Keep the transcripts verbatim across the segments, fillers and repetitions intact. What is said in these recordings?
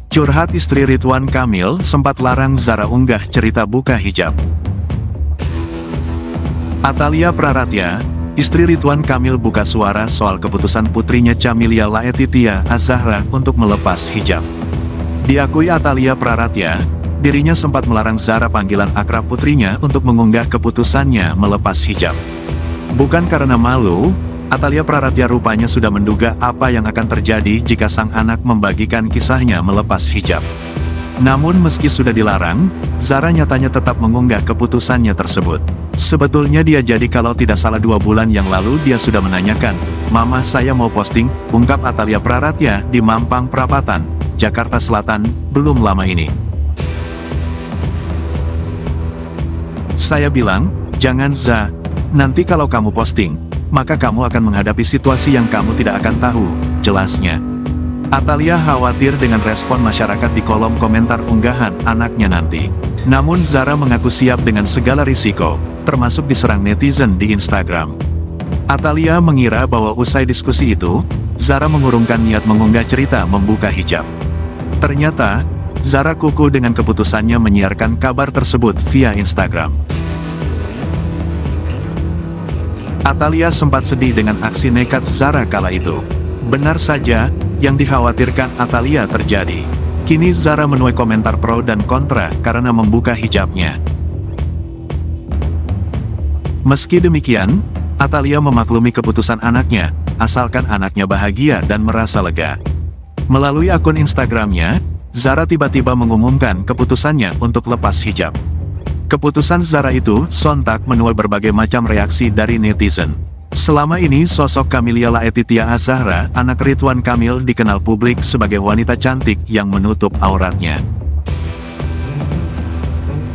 Curhat istri Ridwan Kamil sempat larang Zara unggah cerita buka hijab. Atalia Praratya, istri Ridwan Kamil buka suara soal keputusan putrinya Camelia Laetitia Az-Zahra untuk melepas hijab. Diakui Atalia Praratya, dirinya sempat melarang Zara, panggilan akrab putrinya, untuk mengunggah keputusannya melepas hijab. Bukan karena malu, Atalia Praratya rupanya sudah menduga apa yang akan terjadi jika sang anak membagikan kisahnya melepas hijab. Namun meski sudah dilarang, Zara nyatanya tetap mengunggah keputusannya tersebut. Sebetulnya dia jadi kalau tidak salah dua bulan yang lalu dia sudah menanyakan, "Mama, saya mau posting," ungkap Atalia Praratya di Mampang Perapatan, Jakarta Selatan, belum lama ini. "Saya bilang, jangan Za, nanti kalau kamu posting, maka kamu akan menghadapi situasi yang kamu tidak akan tahu," jelasnya. Atalia khawatir dengan respon masyarakat di kolom komentar unggahan anaknya nanti. Namun Zara mengaku siap dengan segala risiko, termasuk diserang netizen di Instagram. Atalia mengira bahwa usai diskusi itu, Zara mengurungkan niat mengunggah cerita membuka hijab. Ternyata, Zara kukuh dengan keputusannya menyiarkan kabar tersebut via Instagram. Atalia sempat sedih dengan aksi nekat Zara kala itu. Benar saja, yang dikhawatirkan Atalia terjadi. Kini Zara menuai komentar pro dan kontra karena membuka hijabnya. Meski demikian, Atalia memaklumi keputusan anaknya, asalkan anaknya bahagia dan merasa lega. Melalui akun Instagramnya, Zara tiba-tiba mengumumkan keputusannya untuk lepas hijab. Keputusan Zara itu sontak menuai berbagai macam reaksi dari netizen. Selama ini sosok Camelia Laetitia Az-Zahra, anak Ridwan Kamil, dikenal publik sebagai wanita cantik yang menutup auratnya.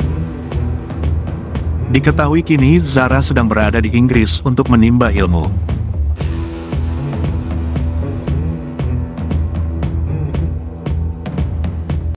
Diketahui kini Zara sedang berada di Inggris untuk menimba ilmu.